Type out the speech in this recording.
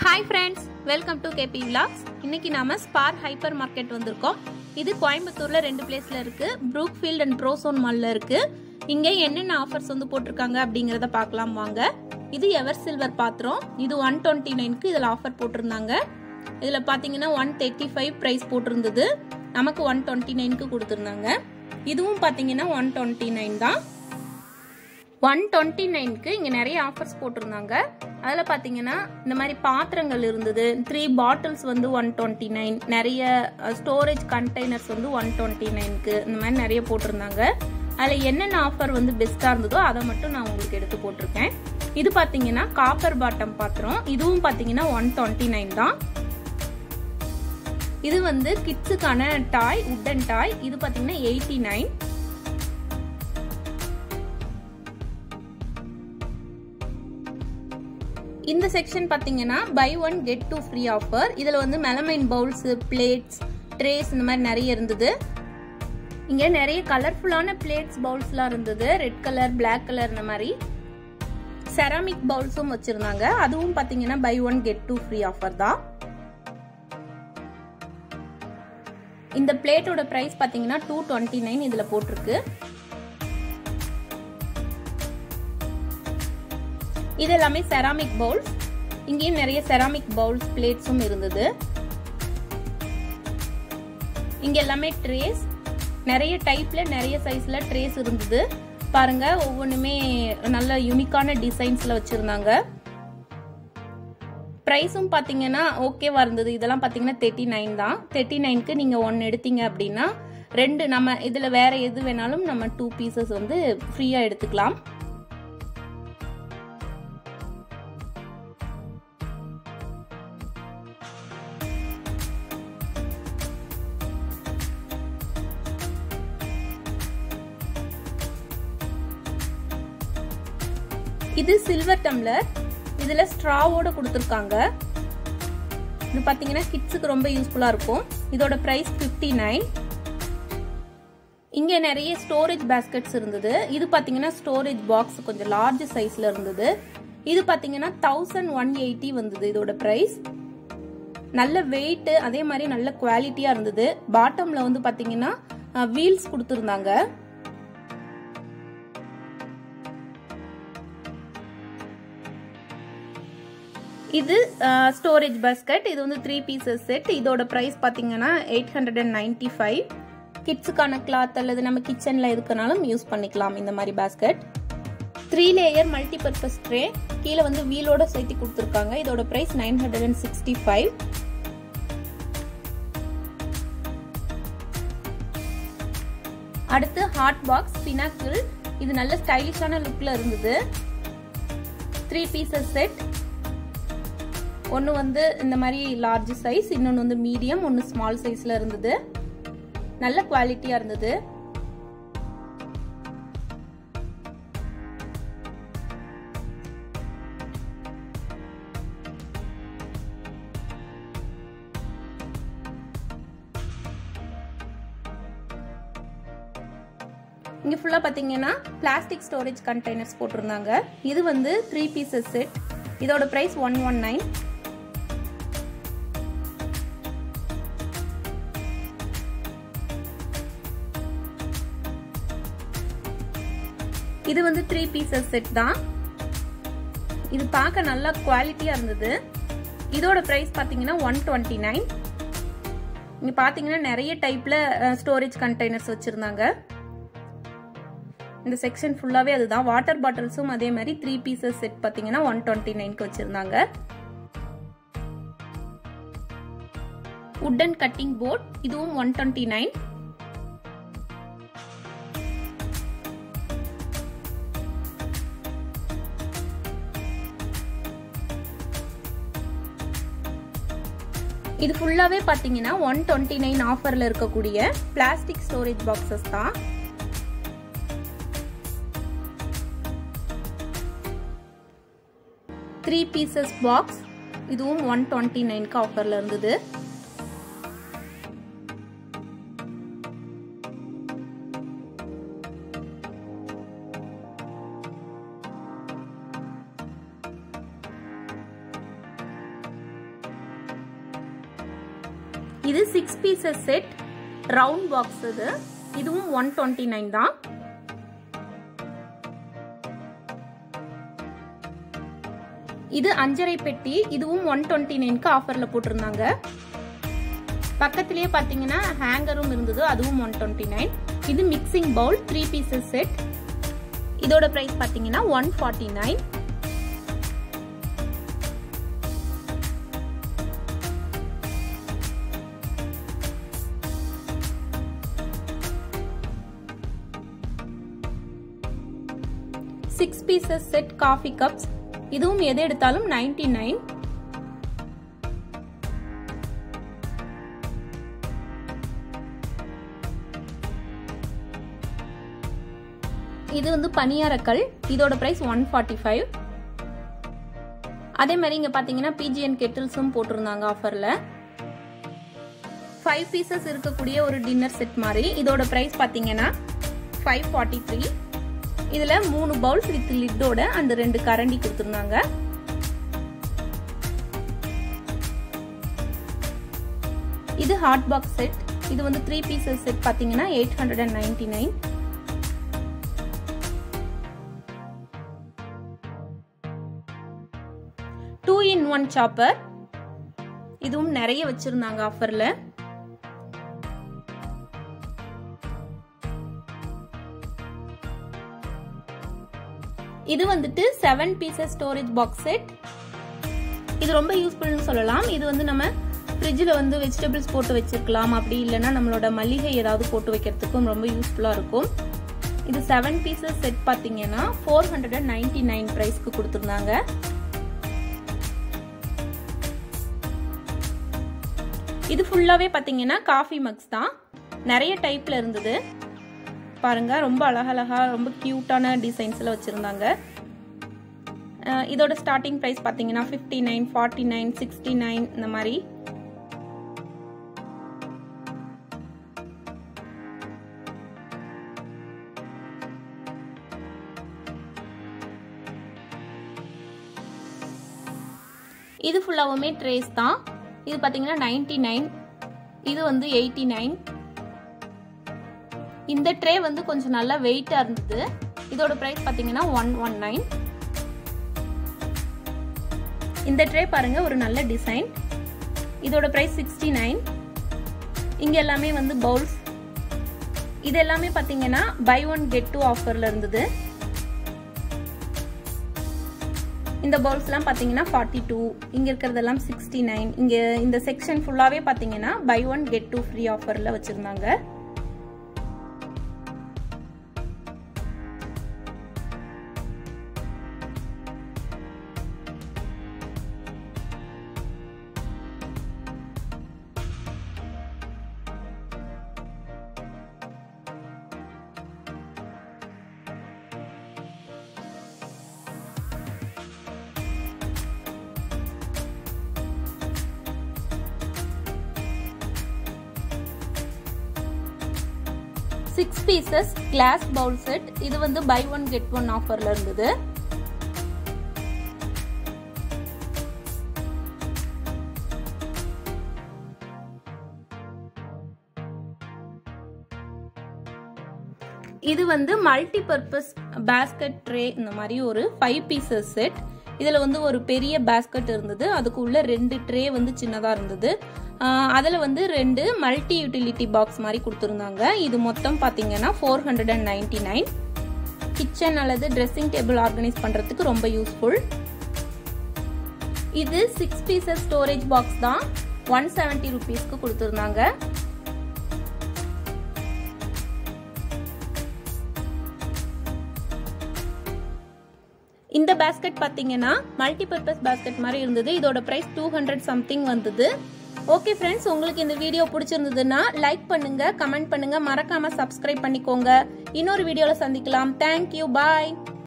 Hi friends, welcome to KP Vlogs. இன்னைக்கு நாம spar hyper market வந்திருக்கோம். இது கோயம்புத்தூர்ல ரெண்டு பிளேஸ்ல இருக்கு. ப்ரூக்ஃபீல்ட் அண்ட் ப்ரோசோன் மால்ல இருக்கு. இங்க என்னென்ன ஆஃபர்ஸ் வந்து போட்டிருக்காங்க அப்படிங்கறத பார்க்கலாம் வாங்க. இது எவர் சில்வர் பாத்திரம். இது 129க்கு இதுல ஆஃபர் போட்டிருந்தாங்க. இதுல பாத்தீங்கன்னா 135 பிரைஸ் போட்டிருந்தது. நமக்கு 129க்கு கொடுத்திருந்தாங்க. இதுவும் பாத்தீங்கன்னா 129 தான். 129க்கு இங்க நிறைய ஆஃபர்ஸ் போட்டிருந்தாங்க. அதுல பாத்தீங்கன்னா இந்த மாதிரி பாத்திரங்கள் இருந்தது. 3 பாட்டில்ஸ் வந்து 129, நிறைய ஸ்டோரேஜ் கண்டெய்னர்ஸ் வந்து 129க்கு இந்த மாதிரி நிறைய போட்டிருந்தாங்க. அதுல என்னென்ன ஆஃபர் வந்து பெஸ்டா இருந்ததோ அதை மட்டும் நான் உங்களுக்கு எடுத்து போட்டிருக்கேன். இது பாத்தீங்கன்னா காப்பர் பாட்டம் பாத்திரம். இதுவும் பாத்தீங்கன்னா 129 தான். இது வந்து கிட்ஸுக்கான டாய், உட்டன் டாய். இது பாத்தீங்கன்னா 89. இந்த செக்ஷன் பாத்தீங்கன்னா buy one get two free offer. இதுல வந்து மெலமைன் பவுல்ஸ், பிளேட்ஸ், ட்ரேஸ் இந்த மாதிரி நிறைய இருந்தது. இங்க நிறைய கலர்ஃபுல்லான பிளேட்ஸ், பவுல்ஸ்லாம் இருந்தது. ரெட் கலர், பிளாக் கலர் இந்த மாதிரி. செராமிக் பவுல்ஸும் வச்சிருந்தாங்க. அதுவும் பாத்தீங்கன்னா buy one get two free offer தான். இந்த பிளேட்டோட பிரைஸ் பாத்தீங்கன்னா 229 இதுல போட்டிருக்கு. இது எல்லாமே செராமிக் பவுல்ஸ். இங்கேயும் நிறைய செராமிக் பவுல்ஸ், பிளேட்ஸும் இருந்தது. இங்க எல்லாமே ட்ரேஸ், நிறைய டைப்ல நிறைய சைஸ்ல ட்ரேஸ் இருந்தது. பாருங்க, ஒவ்வொன்றுமே நல்ல யூனிக்கான டிசைன்ஸ்ல வச்சிருந்தாங்க. பிரைஸும் பாத்தீங்கன்னா ஓகேவா இருந்தது. இதெல்லாம் பாத்தீங்கன்னா 39 தான். 39க்கு நீங்க 1 எடுத்தீங்க அப்படின்னா 2 நம்ம இதுல வேற எது வேணாலும் நம்ம 2 பீசஸ் வந்து ஃப்ரீயா எடுத்துக்கலாம். இது சில்வர் டம்ளர். இதுல ஸ்ட்ராவோட கொடுத்திருக்காங்க. இது பாத்தீங்கன்னா கிட்ஸுக்கு ரொம்ப யூஸ்ஃபுல்லா இருக்கும். இதோட பிரைஸ் 59. இங்க நிறைய ஸ்டோரேஜ் பாஸ்கெட்ஸ் இருந்தது. இது பாத்தீங்கன்னா ஸ்டோரேஜ் பாக்ஸ் கொஞ்சம் லார்ஜ் சைஸ்ல இருந்தது. இது பாத்தீங்கன்னா 1180 வந்தது இதோட பிரைஸ். நல்ல வெயிட், அதே மாதிரி நல்ல குவாலிட்டியா இருந்தது. பாட்டம்ல வந்து பாத்தீங்கன்னா வீல்ஸ் கொடுத்திருந்தாங்க. இது ஸ்டோரேஜ் பாஸ்கெட். இது வந்து 3 பீசஸ் செட். இதோட பிரைஸ் பாத்தீங்கன்னா 895. கிட்ஸுக்கான கிளாத் அல்லது நம்ம கிச்சன்ல எதுக்குனாலும் யூஸ் பண்ணிக்கலாம் இந்த மாதிரி basket. 3 layer multi purpose tray. கீழே வந்து வீலோட சேர்த்து கொடுத்துருக்காங்க. இதோட பிரைஸ் 965. அடுத்து ஹாட் பாக்ஸ் பினாக்கிள். இது நல்ல ஸ்டைலிஷான லுக்ல இருந்தது. 3 பீசஸ் செட். ஒன்னு வந்து இந்த மாதிரி லார்ஜ் சைஸ், இன்னொன்னு வந்து மீடியம், ஒன்னு ஸ்மால் சைஸ்ல இருந்தது. நல்ல குவாலிட்டியா இருந்தது. இங்க ஃபுல்லா பாத்தீங்கன்னா பிளாஸ்டிக் ஸ்டோரேஜ் கண்டெய்னர்ஸ் போட்டிருந்தாங்க. இது வந்து 3 பீசஸ் செட். இதோட பிரைஸ் 119. இது வந்து 3 பீசஸ் செட் தான். இது பார்க்க நல்ல குவாலிட்டியா இருந்தது. இதோட பிரைஸ் பாத்தீங்கன்னா 129. இங்க பாத்தீங்கன்னா நிறைய டைப்ல ஸ்டோரேஜ் கண்டெய்னர்ஸ் வச்சிருந்தாங்க. இந்த செக்ஷன் ஃபுல்லாவே அதுதான். வாட்டர் பாட்டில்ஸும் அதே மாதிரி 3 பீசஸ் செட் பாத்தீங்கன்னா 129க்கு வச்சிருந்தாங்க. Wooden cutting board. இதுவும் 129. இது ஃபுல்லாவே பாத்தீங்கன்னா 129 ஆஃபர்ல இருக்கக்கூடிய பிளாஸ்டிக் ஸ்டோரேஜ் பாக்ஸஸ் தான். Three pieces box. இதுவும் 129க்கு ஆஃபர்ல இருந்தது. இது 6 பீசஸ் செட் ரவுண்ட் பாக்ஸ். இதுவும் 129 தான். இது 5.5 பெட்டி. இதுவும் 129க்கு ஆஃபர்ல போட்டிருந்தாங்க. பக்கத்திலேயே பாத்தீங்கன்னா ஹேங்கரும் இருந்தது, அதுவும் 129. இது மிக்சிங் பவுல் 3 பீசஸ் செட். இதோட பிரைஸ் பாத்தீங்கன்னா 149. Six pieces set coffee cups. இதுவும் எது எடுத்தாலும் 99. இது வந்து பனியாரக்கல். இதோட பிரைஸ் 145. அதே மாதிரி இங்க பாத்தீங்கன்னா பிஜிஎன் கெட்டில்ஸும் போட்டிருந்தாங்க ஆஃபர்ல. 5 பீசஸ் இருக்கக்கூடிய ஒரு டின்னர் செட் மாதிரி. இதோட பிரைஸ் பாத்தீங்கன்னா 543. இதுல 3 பவுல்ஸ் வித் லிட்டோட அந்த 2 கரண்டி கொடுத்திருந்தாங்க. இது ஹாட் பாக்ஸ் செட். இது வந்து 3 பீசஸ் செட் பாத்தீங்கன்னா 899. Two in one chopper. இதுவும் நிறைய வச்சிருந்தாங்க ஆஃபர்ல. இது வந்துட்டு 7 பீசஸ் ஸ்டோரேஜ் பாக்ஸ் செட். இது ரொம்ப யூஸ்ஃபுல்னு சொல்லலாம். இது வந்து நம்ம ஃப்ரிட்ஜில் வந்து வெஜிடபிள்ஸ் போட்டு வச்சிருக்கலாம். அப்படி இல்லைன்னா நம்மளோட மல்லிகை ஏதாவது போட்டு வைக்கிறதுக்கும் ரொம்ப யூஸ்ஃபுல்லா இருக்கும். இது 7 பீசஸ் செட் பாத்தீங்கன்னா 499 பிரைஸ்க்கு கொடுத்திருந்தாங்க. இது ஃபுல்லாவே பாத்தீங்கன்னா காஃபி மக்ஸ் தான். நிறைய டைப்ல இருந்தது பாருங்க. ரொம்ப அழகழகா ரொம்ப கியூட்டான டிசைன்ஸ்ல வச்சிருந்தாங்க. இதோட ஸ்டார்டிங் பிரைஸ் பாத்தீங்கன்னா 59, 49, 69 இந்த மாதிரி. இது ஃபுல்லாவுமே ட்ரேஸ் தான். இது பாத்தீங்கன்னா 99. இது வந்து 89. இந்த ட்ரே வந்து கொஞ்சம் நல்லா வெயிட்டா இருந்தது. இதோட பிரைஸ் பாத்தீங்கன்னா 119. இந்த ட்ரே பாருங்க, ஒரு நல்ல டிசைன். இதோட பிரைஸ் 69. இங்க எல்லாமே வந்து பவுல்ஸ். இது எல்லாமே பாத்தீங்கன்னா பை ஒன் கெட் டூ ஆஃபர்ல இருந்தது. இந்த பவுல்ஸ் எல்லாம் பாத்தீங்கன்னா 42. இங்க இருக்கிறதெல்லாம் 69. இங்க இந்த செக்ஷன் ஃபுல்லாவே பாத்தீங்கன்னா buy one get two free ஆஃபர்ல வச்சிருந்தாங்க. Six pieces glass bowl set. இது வந்து பை ஒன் கெட் ஒன் ஆஃபர்ல இருந்தது. இது வந்து மல்டி பர்பஸ் பாஸ்கெட் ட்ரே. இந்த மாதிரி ஒரு 5 பீசஸ் செட். இதுல வந்து ஒரு பெரிய பாஸ்கெட் இருந்தது. அதுக்குள்ள 2 ட்ரே வந்து சின்னதா இருந்தது. அதுல வந்து 2 மல்டி யூட்டிலிட்டி பாக்ஸ் மாதிரி கொடுத்திருந்தாங்க. இது மொத்தம் பாத்தீங்கன்னா 499. கிச்சன் அல்லது ட்ரெஸ்ஸிங் டேபிள் ஆர்கனைஸ் பண்றதுக்கு ரொம்ப யூஸ்ஃபுல். இது 6 பீசஸ் ஸ்டோரேஜ் பாக்ஸ் தான். 170 ரூபீஸ்க்கு கொடுத்திருந்தாங்க. இந்த பாஸ்கெட் பாத்தீங்கன்னா மல்டி பர்பஸ் பாஸ்கெட் மாதிரி இருந்தது. இதோட பிரைஸ் 200 சம்திங் வந்தது. ஓகே ஃப்ரெண்ட்ஸ், உங்களுக்கு இந்த வீடியோ பிடிச்சிருந்ததுன்னா லைக் பண்ணுங்க, கமெண்ட் பண்ணுங்க, மறக்காம சப்ஸ்கிரைப் பண்ணிக்கோங்க. இன்னொரு வீடியோல சந்திக்கலாம். தேங்க்யூ, பாய்.